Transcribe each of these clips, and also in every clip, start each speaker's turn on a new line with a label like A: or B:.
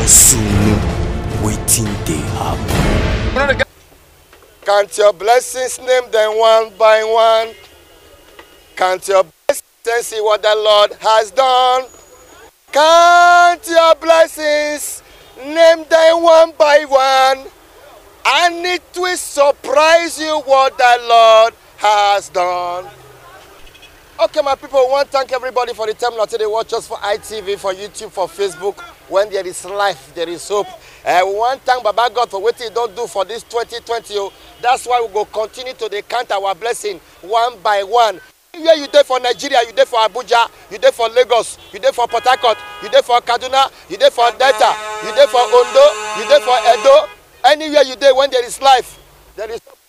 A: soon waiting they happen.
B: Count your blessings, name them one by one. Count your blessings and see what the Lord has done. Count your blessings, name them one by one. And it will surprise you what the Lord has done. Okay, my people, I want to thank everybody for the time now today. Watch us for ITV, for YouTube, for Facebook. When there is life, there is hope. We want to thank Baba God for what He don't do for this 2020. That's why we go continue to count our blessing one by one. Where you there for Nigeria, you there for Abuja, you there for Lagos, you there for Port Harcourt, you there for Kaduna, you there for Delta, you there for Ondo, you there for Edo. Anywhere you there, when there is life, there is hope.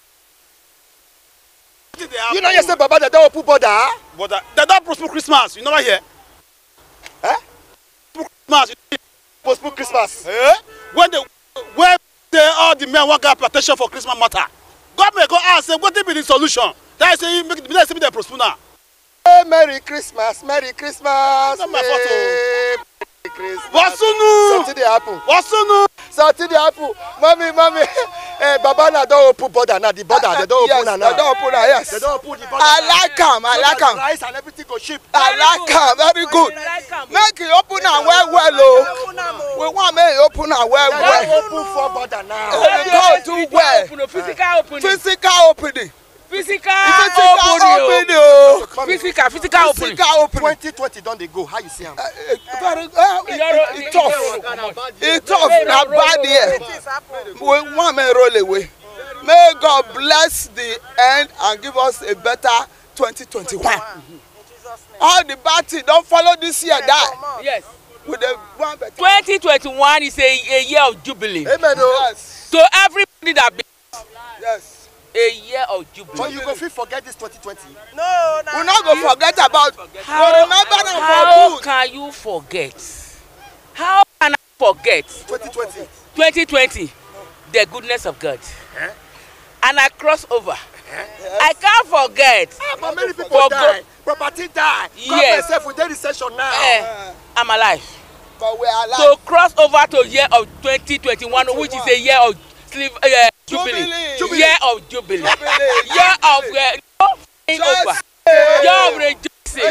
B: You know, you say Baba, they don't put border.
C: But they don't postpone Christmas. You know what here?
B: Eh?
C: Christmas.
B: Postpone Christmas.
C: Eh? When they all the men want protection for Christmas matter, government go ask them what will be the solution. That is saying make the postpone now.
B: Hey, Merry Christmas, Merry Christmas.
C: Not my photo.
B: Hey, Merry Christmas.
C: What's new?
B: Something dey happen.
C: What's new?
B: Something dey happen. Mommy. Hey, Baba na don open border now. The border they don open now.
D: They don't open now. Yes.
B: They don open the border.
D: I like him.
B: Rice and everything go ship.
D: I like him. Very good. Make it open and well. Oh. We want make it open and well.
B: They don open for border now.
D: We don't do well.
E: Physical opening.
D: Physical opening.
E: Physical
D: opening.
E: Physical opening.
B: 2020 don dey go. How you see am?
D: It's tough. It's tough. Now bad year. We want to roll away. May God bless the end and give us a better 2021. All the bad things don't follow this year. Die.
E: Yes.
D: With the one better.
E: 2021 is a year of jubilee.
B: Amen.
D: Yes.
E: To everybody that be
D: Yes.
E: a year of jubilee.
B: So you go fit forget this 2020?
D: No. We're not going to forget about.
E: How can you forget? How can I forget
B: 2020.
E: 2020? The goodness of God. And I cross over. I can't forget.
B: But many people die. Property die.
E: Yes.
B: Yourself with the recession now.
E: I'm alive.
D: But we are alive.
E: To cross over to year of 2021, which is a year of jubilee. Year of jubilee. Year of over. Year of rejoicing.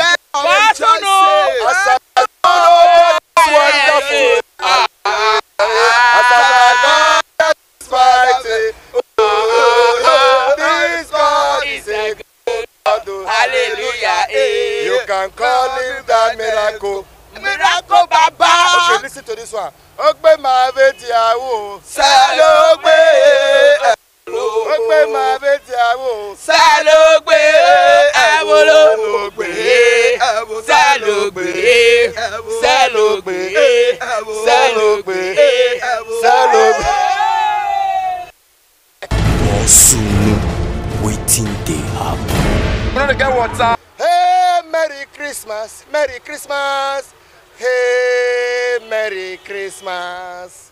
E: Hallelujah.
B: You can call him that miracle.
D: Miracle Baba.
B: Okay, listen to this one. Ogbe ma beti awo.
D: Salogbe.
B: Ogbe ma beti awo.
E: Salogbe. Salogbe. Salogbe. Salogbe. Salogbe.
A: More soon waiting they happen.
B: You know the guy water. Hey, Merry Christmas. Merry Christmas. Hey, Merry Christmas.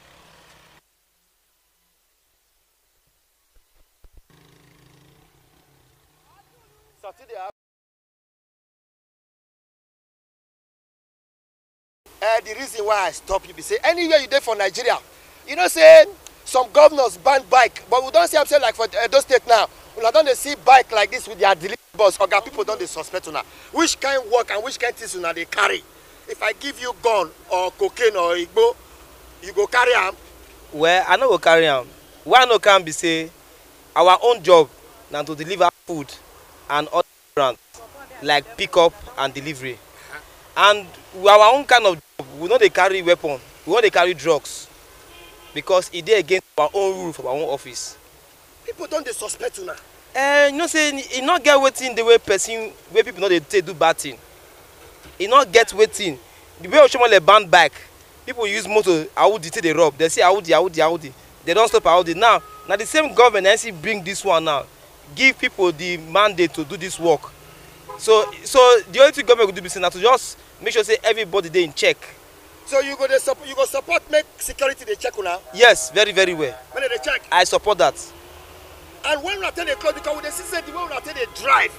B: The reason why I stop you be say anywhere you there for Nigeria, you know say some governors ban bike, but we don't see them say like for Edo State now. We don't they see bike like this with their delivery bus. Oga people don't they suspect una. Which kind work and which kind things una they carry? If I give you gun or cocaine or igbo, you go carry am?
F: Well, I no go carry am. Why no can be say our own job now to deliver food and other brands like pickup and delivery. And our own kind of job, we know they carry weapon, we know they carry drugs because it dey against our own rule for our own office.
B: People don't they suspect una?
F: You know say e not get waiting the way person where people know they do bad thing. E not get waiting. The way Oshomole ban bike, people use motor Audi till they rob. They say Audi. They don't stop Audi. Now the same government NC bring this one now, give people the mandate to do this work. So the only thing government will do is now to just make sure say everybody they in check.
B: So you go support make security they check una?
F: Yes, very very well.
B: When they check?
F: I support that.
B: And when we tell they close, because when they see the way we tell they drive,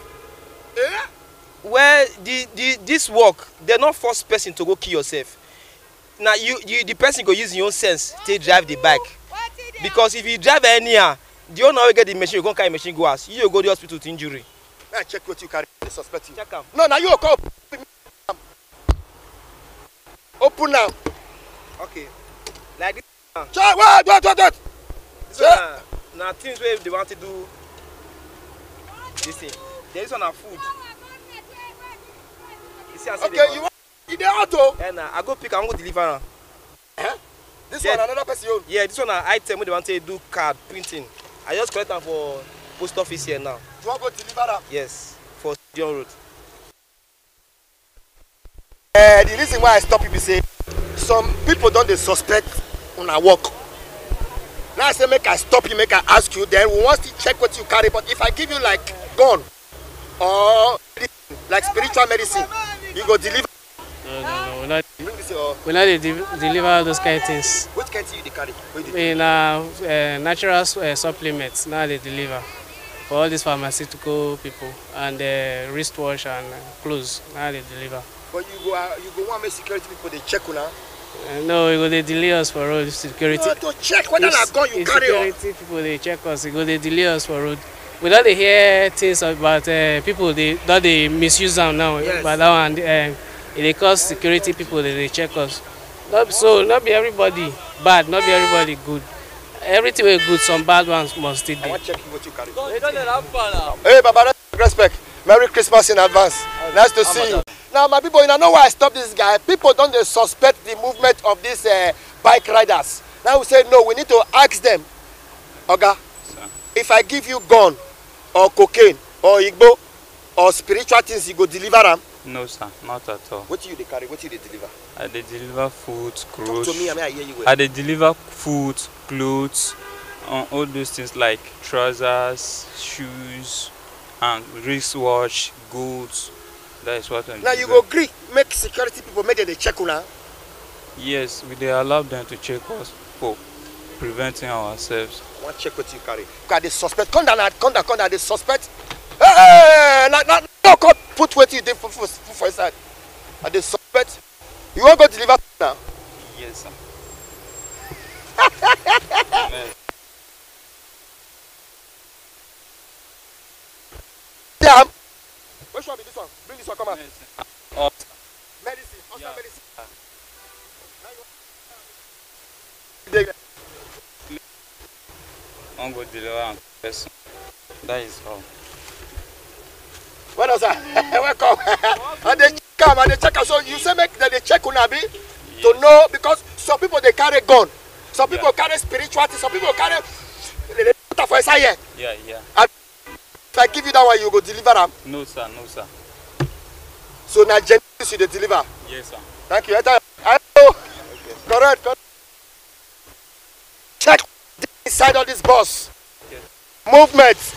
F: Well, this work, they're not force person to go kill yourself. now the person go use your own sense to drive the bike. Because if you drive anyhow, the owner will get the machine, you go carry machine go house. You go to the hospital to injury.
B: Now check what you carry. They suspect you.
F: Check them.
B: No, now you come. Open now.
F: Okay. Like this.
B: Check. What?
F: So now things where they want to do this thing. There is one food. You see,
B: okay, you want in the auto?
F: And I go pick. I go deliver now.
B: Huh? This one another person own.
F: Yeah, this one an item where they want to do card printing. I just collect them for post office here now.
B: You want to go deliver them?
F: Yes, for John Road.
B: The reason why I stop you is say some people don't they suspect on our work. Now I say make I stop you, make I ask you. Then we want to check what you carry. But if I give you like gun or like spiritual medicine, you go deliver.
G: No, we're not. We're not deliver those kind of things.
B: Which kind of you they carry?
G: In natural supplements, now they deliver for all these pharmaceutical people and wristwatch and clothes. Now they deliver.
B: But you go want make security people they check you now.
G: No, they delay us for road security.
B: No, to check whether na gun you carry.
G: Security people they check us. They delay us for road. We don't hear things about people they misuse them now.
B: Yes.
G: But that one it cause security people they check us. Not be everybody bad, not be everybody good. Everything is good, some bad ones must still be.
B: I want to check what you carry. Hey, Baba, respect. Merry Christmas in advance. Nice to see you. Now, my people, you know why I stopped this guy. People don't they suspect the movement of these bike riders. Now we say no. We need to ask them, Oga, if I give you gun or cocaine or igbo or spiritual things, you go deliver them.
H: No, sir, not at all.
B: What do you carry? What do you deliver?
H: I deliver food, clothes.
B: Talk to me, I hear you well.
H: I deliver food, clothes, all those things like trousers, shoes, and wristwatch, goods. That is what I'm.
B: Now you go agree, make security people make they check you now.
H: Yes, we allow them to check us for preventing ourselves.
B: I want to check what you carry. Because they suspect. Come down, they suspect. Hey, no, God, put what you did for inside. And they suspect. You want to go deliver now?
H: Yes, sir.
B: Yeah. Which one be this one? Bring this one, come on. Medicine. Also
H: yeah.
B: Medicine.
H: I'm going to deliver a person. That is all.
B: Well done, sir. Welcome. And they come and they check out. So you say make that they check Unabi to know, because some people they carry gun, some people carry spirituality, some people carry for a here.
H: Yeah, yeah.
B: And if I give you that one, you go deliver them.
H: No, sir, no, sir.
B: So now Genesis you they deliver.
H: Yes, sir.
B: Thank you. Okay. Correct. Check inside of this bus.
H: Okay.
B: Movement.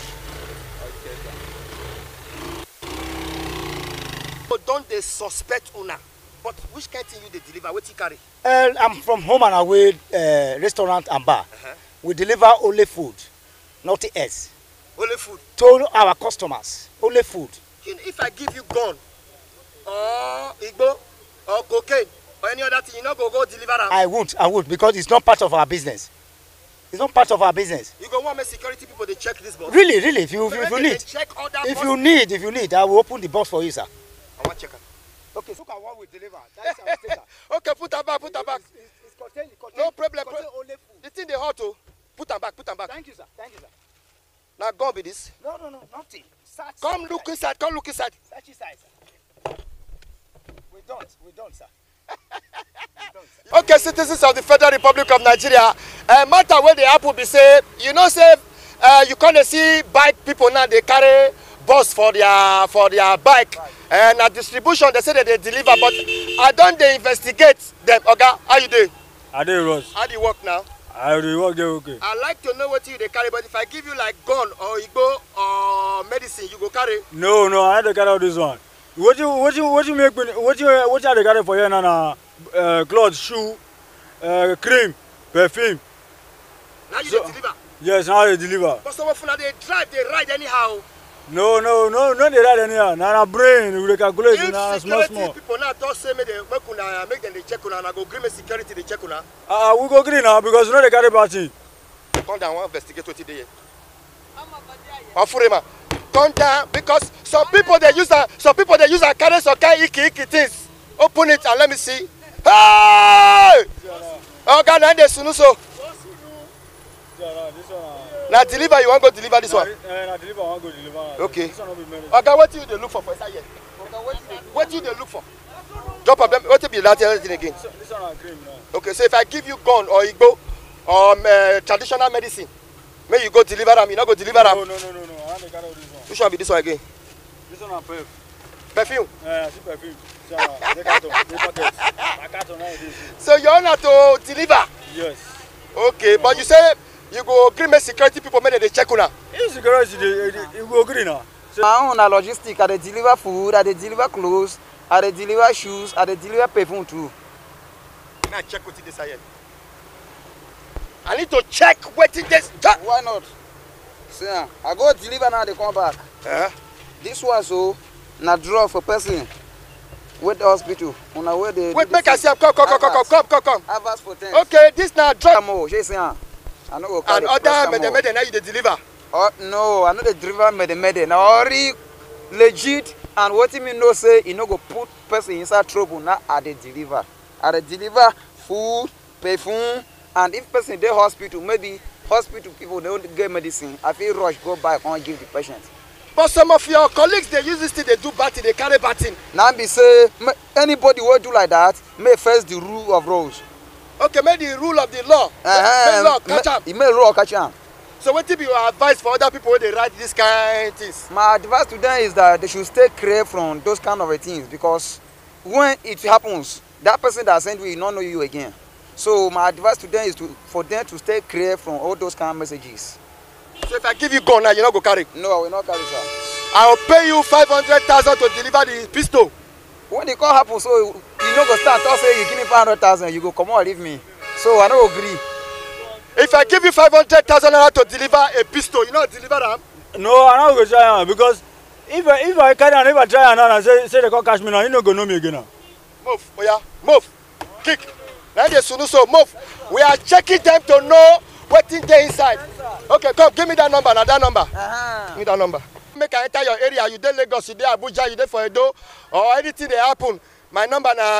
B: Don't they suspect Una? But which kind of thing you they deliver? What you carry?
I: I'm from Home and Away restaurant and bar. We deliver only food, nothing else.
B: Only food?
I: To our customers, only food.
B: If I give you gun, or igbo, or cocaine, or any other thing, you not go deliver them?
I: I won't, because it's not part of our business. It's not part of our business.
B: You go want my security people they check this box?
I: Really, if you need.
B: Check other
I: if you need, I will open the box for you, sir.
B: I want check it.
I: Okay, so what we deliver. That's our sticker.
B: Okay, put them back.
I: It's contained.
B: No problem.
I: Only food.
B: The thing they hot to. Put them back.
I: Thank you, sir.
B: Now go be this.
I: No, nothing. Search
B: Come look inside.
I: Search inside, sir. We don't, sir.
B: Okay, citizens of the Federal Republic of Nigeria, matter where the apple be say, you know, say you can't see bike people now they carry bus for their bike, and at distribution they say that they deliver, but I don't they investigate them. Okay, how you do?
J: I do rush.
B: How do you work now?
J: I do work there, okay.
B: I like to know what you they carry, but if I give you like gun or igbo or medicine, you go carry?
J: No, I don't carry all this one. What you make? What are they carry for you now? Clothes, shoe, cream, perfume.
B: Now you deliver?
J: Yes, now they deliver.
B: But some of them they drive, they ride anyhow.
J: No, they write anyhow. Na brain, we calculate na small.
B: People now don't say make them they check una, and I go agree make security they check una.
J: We go green now because they carry party.
B: Come down, one investigate what they. Afurema, come down because some people they use a carry some kind icky things. Open it and let me see. Hey! Okay, now they sunuso. Now deliver, you want to go deliver this one?
J: Now deliver, I want to go deliver.
B: Okay. Okay, what do you look for inside here? What do you look for? Drop a what will be that anything again?
J: This one is cream now.
B: Okay, so if I give you gun or igbo or traditional medicine, may you go deliver them, you not go deliver them?
J: No. I want to carry this one.
B: Which one be this one again?
J: This one is perfume.
B: Perfume?
J: Yeah, see perfume.
B: So you want to deliver?
J: Yes.
B: Okay, but you say you go agree make security people make they check una.
J: If security you go agree now.
K: I own a logistic, I deliver food, I deliver clothes, I deliver shoes, I deliver perfume too.
B: Now check what it is here. I need to check what it is.
K: Why not? See, I go deliver now, they come back. This one so na draw for person with the hospital. On our way they
B: wait, make I see. Come.
K: Avast for 10.
B: Okay, this now drug.
K: I know.
B: And other mede now you dey deliver.
K: Oh no, I know the deliver mede. Now already legit and what me know say you no go put person inside trouble. Now I dey deliver. I dey deliver food, perfume, and if person dey hospital, maybe hospital people don't get medicine. I feel rush go back and give the patient.
B: But some of your colleagues they use this thing, they do batting, they carry batting.
K: Now be say anybody will do like that may face the rule of rules.
B: Okay, make the rule of the law. Make law catch am.
K: Make law catch am.
B: So what will be your advice for other people when they write this kind of things?
K: My advice to them is that they should stay clear from those kind of things because when it happens, that person that sent you will not know you again. So my advice to them is for them to stay clear from all those kind of messages.
B: So if I give you gun now, you not go carry?
K: No, I will not carry, sir.
B: I will pay you 500,000 to deliver the pistol.
K: When the call happen, so you no go start talk say you give me 500,000, you go come on leave me. So I don't agree.
B: If I give you 500,000 to deliver a pistol, you not deliver them?
J: No, I don't go try because if I carry and if I try and say they can't catch me now, you no go know me again now.
B: Move, Oya, move, kick. Now they soon so move. We are checking them to know what is there inside. Okay, come, give me that number, now that number. Give me that number. Make I enter your area, you dey Lagos, you dey Abuja, you dey for Edo, or anything they happen. My number na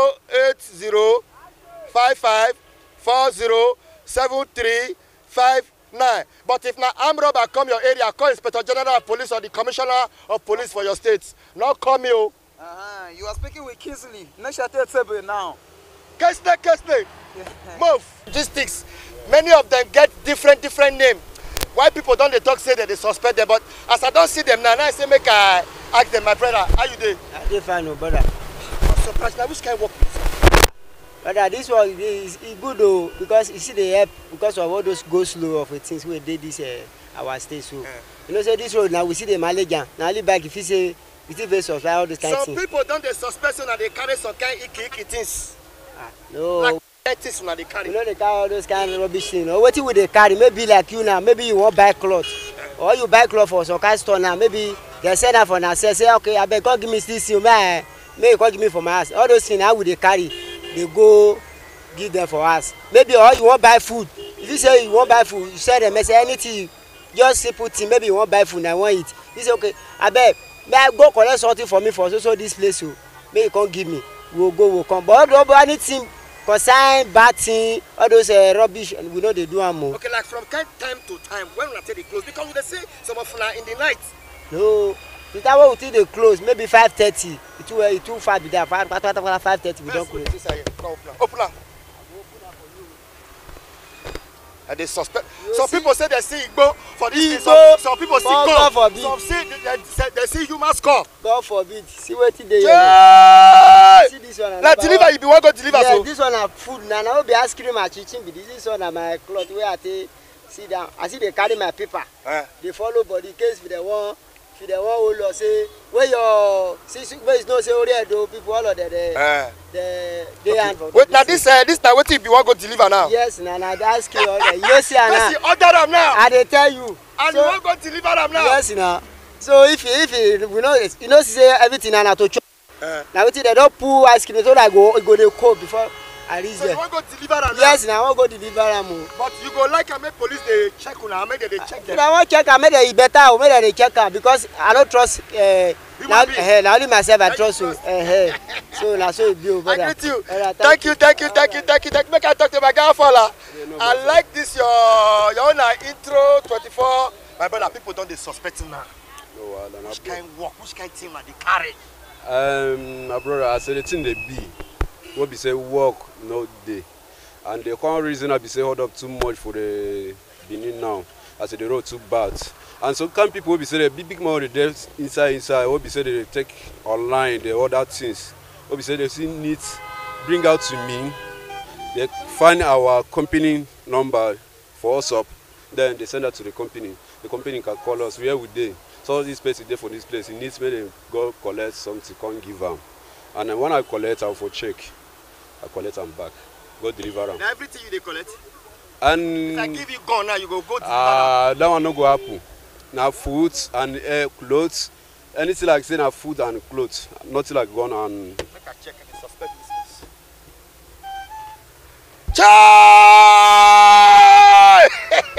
B: 08055407359. But if na armed robber come your area, call Inspector General of Police or the Commissioner of Police for your state. Not call me.
K: You are speaking with Kingsley. Table now.
B: Kingsley. Move. Logistics. Many of them get different names. Why people don't they talk say that they suspect them, but as I don't see them now, I say make I ask them, my brother, how you doing?
L: I dey fine, no brother.
B: I'm surprised. Now which kind of work?
L: Brother, this one is good though because you see the help because of all those go slow of things we did this our state so. You know say this road now we see the mileage now only back if you say we still very supply all those kind of things.
B: Some people don't they suspect so that they carry some kind icky things.
L: No.
B: Like things when they carry.
L: You know they carry all those kind of rubbish things. Or what you would they carry? Maybe like you now, maybe you want buy clothes. Or you buy clothes for some kind of store now, maybe they send that for now say okay, I beg God give me this thing, may you God give me for my house. All those things how would they carry? They go give them for us. Maybe or you want buy food. If you say you want buy food, you say them say anything, just simple thing, maybe you want buy food and I want it. You say okay, I beg, may I go collect something for me for so this place so may you can't give me. We'll come. But anything consign bad thing, all those rubbish, and we know they do more.
B: Okay, like from time to time, when we take the clothes, because they say some of in the night.
L: No, the time when we take the clothes, maybe 5:30. It too far be there. 5:30 we don't close.
B: Open up. And they suspect. Some people say they see Igbo for this. Some people see God. Some say they see human skull.
L: God forbid. See what they
B: see this one. Now deliver, you be one go deliver.
L: Yeah, so this one are food. Now I will be ice cream and chicken. This one are my cloth where I take sit down. I see they carry my paper. They follow body case with the one. If they want hold or say where your where is no say already do people all of the
B: wait now this now what if you want go deliver now?
L: Yes, now that's clear. You see now.
B: Order them now.
L: I they tell you.
B: And so, you want go deliver them now?
L: Yes, now. So if we know you know say everything na to chop. Now wetin they don't pull ice cream so that go dey cold before I reach there.
B: So you wan go deliver am now?
L: Yes, now I wan go deliver am.
B: But you go like am make police dey check una, make dem dey check them.
L: I wan check am, make dem better o, make dem dey check am because I no trust na only myself I trust o. So na so e be o, brother.
B: I greet you. Thank you. Make I talk to my grandfather. I like this your own intro 24. My brother, people don't dey suspect now. No, which kind work, which kind thing na dey carry?
M: My brother, I say the thing they be. What be say work no day, and the common reason I be say hold up too much for the Benin now. I say the road too bad, and some kind people will be say the big money there inside. What be say they take online, the other things. What be say they see need bring out to me. They find our company number for us up, then they send that to the company. The company can call us where we dey. So this place is there for this place. He needs me to go collect something, can't give them. And then when I collect, I'll for check. I collect them back. Go deliver them.
B: Now everything you dey collect?
M: And
B: if I give you gun now, you go deliver them?
M: That one no go happen. Now food and clothes. Anything like say now food and clothes. Nothing like gun and...
B: Make I check and suspect this place. Chai!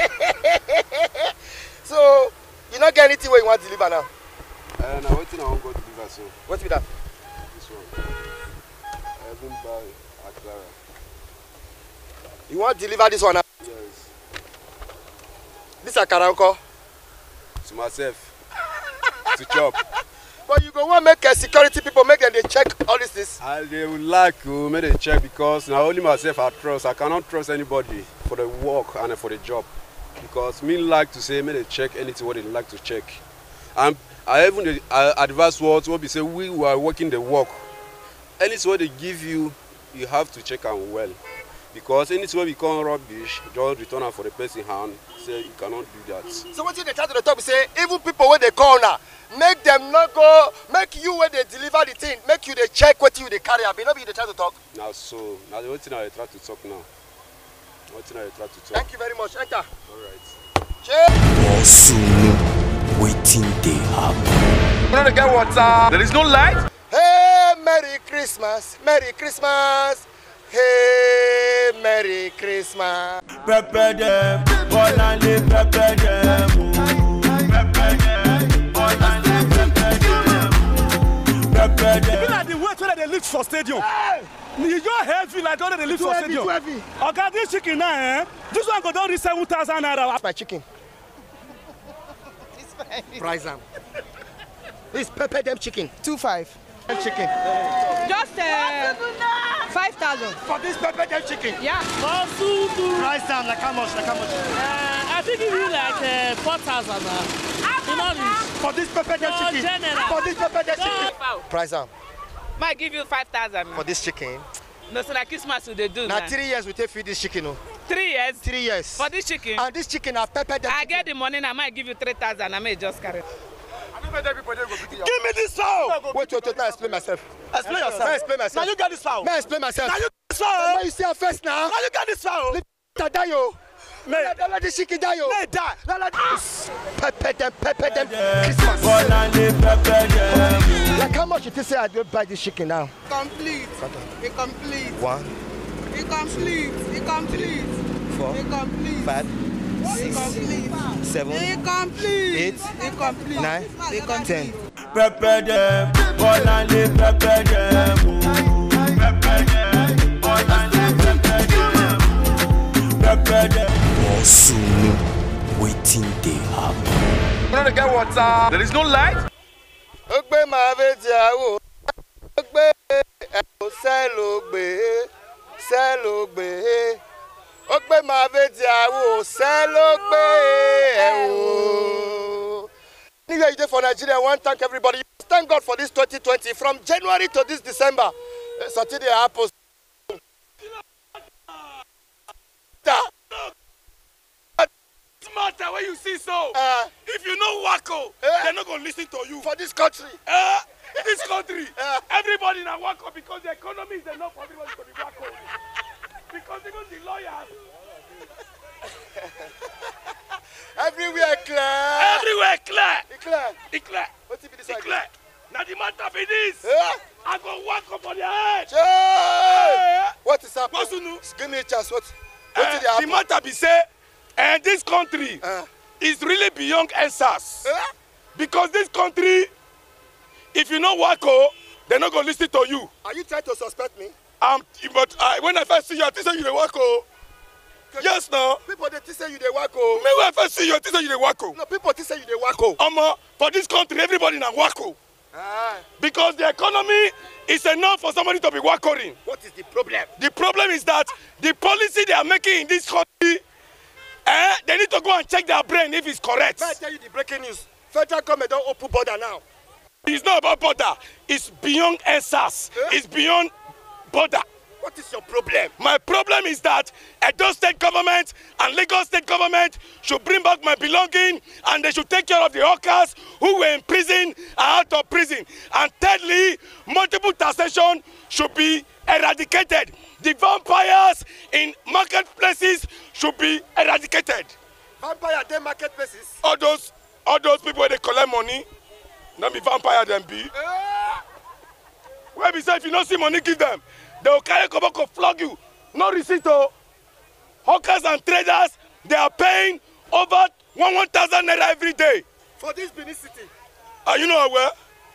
B: So, you not get anything where you want to deliver now?
M: Now waiting I won't go deliver so.
B: What's with that?
M: This one. I haven't buy Aklara.
B: You want to deliver this one now?
M: Yes.
B: This Akara uncle?
M: To myself. To chop.
B: But you go want make security people make them they check all this things?
M: They would like to make a check because now only myself I trust. I cannot trust anybody for the work and for the job. Because me like to say, may they check anything what they like to check. And I even advise what we say we are working the work. Anything what they give you, you have to check them well. Because anything what become rubbish, just return it for the person hand. Say you cannot do that.
B: So what you they try to the top say even people when they call now, make them not go, make you when they deliver the thing, make you they check what you they carry. I mean, not be they try to talk.
M: Now so now the only thing I try to talk now.
B: Thank you very much. Enter.
M: All right.
A: Osunu, waiting they happen.
B: You know the get water. There is no light. Hey, Merry Christmas, Merry Christmas. Hey, Merry Christmas.
N: Prepare them, Bolande, prepare them. Prepare them, Bolande, prepare them.
C: Even like the weight where they lift for stadium. You just heavy like all they lift for stadium.
B: Too heavy.
C: Okay, this chicken now, this one go down to 7,000 naira.
B: That's my chicken. Price them. This pepper them chicken.
O: 2.5.
B: Chicken.
O: Just 5,000.
B: For this pepper them chicken.
O: Yeah.
B: Price them like how much?
O: I think it will like 4,000.
B: For this pepper them chicken. For this pepper them chicken. Price them.
O: Might give you 5,000.
B: For this chicken.
O: No, so like Christmas will they do
B: now 3 years we take feed this chicken. No?
O: 3 years?
B: 3 years.
O: For this chicken?
B: And this chicken are pepper them.
O: I get the money now, I might give you 3,000. I may just carry.
B: Give me this fowl! Wait, now explain myself. Explain yourself. Now explain myself.
C: Now you got this fowl.
B: Now explain myself.
C: Now you got this fowl.
B: Now you see her face now.
C: Now you got this fowl.
B: Let die yo. Let the chicken die yo.
C: Let die.
B: Pepper them Christmas. Like how much you think say I don't buy this chicken now?
O: Complete. Incomplete.
B: 1.
O: Incomplete.
B: 4. 5. 6, 7, 8, 9, 10.
N: Prepare them, Bolande, prepare them. Prepare them, Bolande, prepare them.
A: Osunu, waiting they happen.
B: You know the get water. There is no light. Ogbe ma veji awo. Ogbe selogbe. Ogbe ma veji awo selogbe. Anywhere you dey for Nigeria, I want to thank everybody. Thank God for this 2020 from January to this December. Saturday happens.
C: Matter when you see so. If you know Wako, they're not going to listen to you.
B: For this country.
C: This country. Everybody now Wako because the economy is enough for everybody to be Wako. Because even the lawyers.
B: Everywhere clear.
P: Everywhere clear.
B: It clear.
P: It clear.
B: What if it is
P: It clear. Now the matter be this.
B: Yeah.
P: I go walk up on their head.
B: What is happening? Give me a chance. What did
P: The matter be say, and this country is really beyond answers. Because this country, if you know Wako, they're not going to listen to you.
B: Are you trying to suspect me?
P: But when I first see you, I think you the Wako. Yes, no.
B: People they say you the Wako.
P: Me when I first see you, I think you the Wako.
B: No, people they say you the Wako.
P: For this country, everybody na Wako. Because the economy is enough for somebody to be Wakoing.
B: What is the problem?
P: The problem is that the policy they are making in this country, they need to go and check their brain if it's correct.
B: May I tell you the breaking news? Federal government don't open border now.
P: It's not about border. It's beyond answers. It's beyond border.
B: What is your problem?
P: My problem is that Edo State government and Lagos State government should bring back my belonging, and they should take care of the hawkers who were in prison and out of prison. And thirdly, multiple taxation should be eradicated. The vampires in marketplaces should be eradicated.
B: Vampire dem marketplaces?
P: All those people where they collect money, not be vampire them be. Where be say if you don't see money, give them. They will carry Koboko flog you. No receipt. Hawkers and traders, they are paying over 1,000 naira every day.
B: For this Benin City.
P: Are you not aware?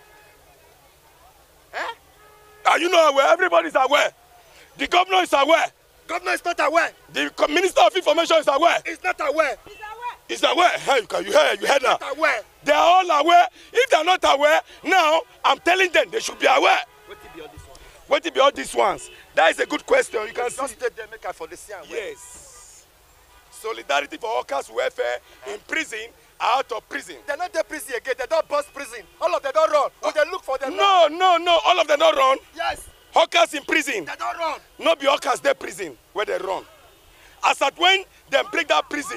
P: Are you not aware? Everybody's aware. The governor is aware.
B: Governor is not aware.
P: The Minister of Information is aware.
B: He's not aware.
P: He's aware. Hey, you heard now.
B: Not aware.
P: They are all aware. If they are not aware, now I'm telling them they should be aware. What will be all these ones? That is a good question. You can
B: just take them make for the same.
P: Yes. Solidarity for workers' welfare in prison, out of prison.
B: They're not in prison again. They don't bust prison. All of them don't run. Will they look for them?
P: No. All of them don't run.
B: Yes.
P: Hawkers in prison.
B: They don't run.
P: Not be hawkers there prison where they run. As at when they break that prison,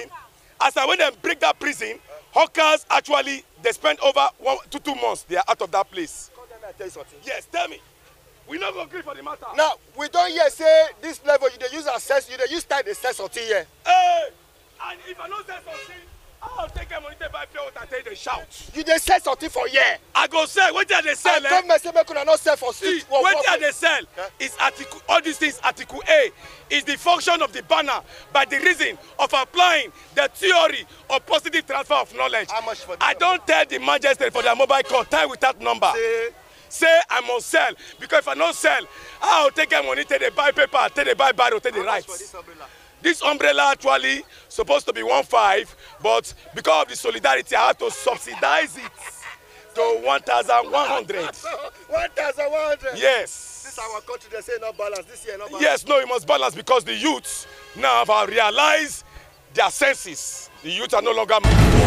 P: hawkers actually they spend over 1 to 2 months. They are out of that place.
B: Tell you something.
P: Yes, tell me. We not agree for the matter.
B: Now we don't hear say this level you dey use access, you dey use time dey sell something here.
P: Hey, and if I don't sell something, I'll take a money to buy pure water and tell you they shout.
B: You dey sell something for here.
P: I go sell. What did they sell?
B: I government say make una not sell for street.
P: What did they sell? Is article all these things. Article A is the function of the banner by the reason of applying the theory of positive transfer of knowledge.
B: How much for this?
P: I don't tell the magistrate for their mobile call time without number. Say I must sell, because if I don't sell, I'll take money, take the buy paper, take the buy barrel, take the rights. This umbrella actually supposed to be 1.5, but because of the solidarity, I have to subsidize it to 1,100.
B: 1,100?
P: Yes.
B: This our country, they say not balance. This year not balance.
P: Yes, no, it must balance because the youths now have realized their senses. The youths are no longer.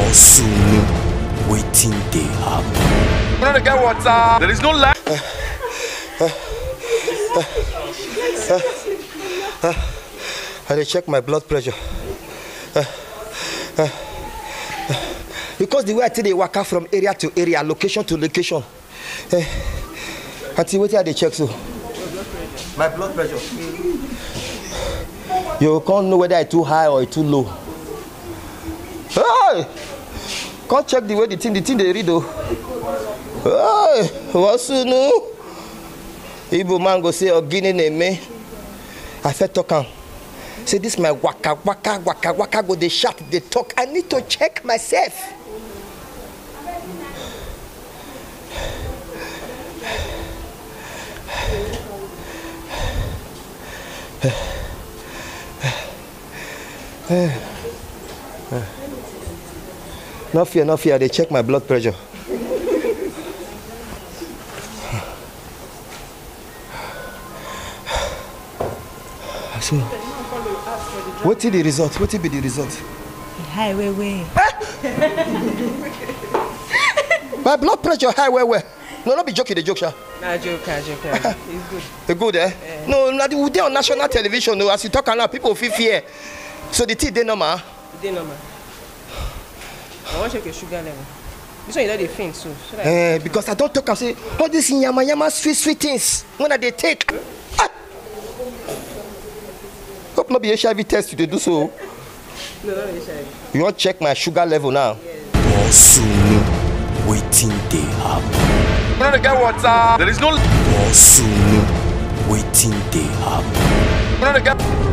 A: Waiting they happen.
Q: You don't get water. There is no light.
I: I dey check my blood pressure. Because the way I take the waka from area to area, location to location. Until wait I dey check so. My blood pressure. You can't know whether it's too high or it's too low. Hey! Can't check the way the thing they read though. Hey! What's new? Igbo man go say Ogini name. I felt talk am. Say this my waka go they shout, they talk. I need to check myself. No fear, they check my blood pressure. So, what is the result? What will be the result?
R: High way.
I: My blood pressure high way. No, not be joking, the joke, sha.
R: Nah, joke. It's good.
I: It's good, eh? Yeah. No, we dey on national television. No, as you talk now, people feel fear. So the tea, they normal.
R: They normal. I want to check your sugar level. This one you know they faint so.
I: Because I don't talk and say all these yama sweet things when they take. Hope not be HIV test you do so.
R: No, no, dey check.
I: You want check my sugar level now?
A: Osunu, waiting they happen.
Q: You know they get water. There is no.
A: Osunu, waiting they happen.
Q: You know they get.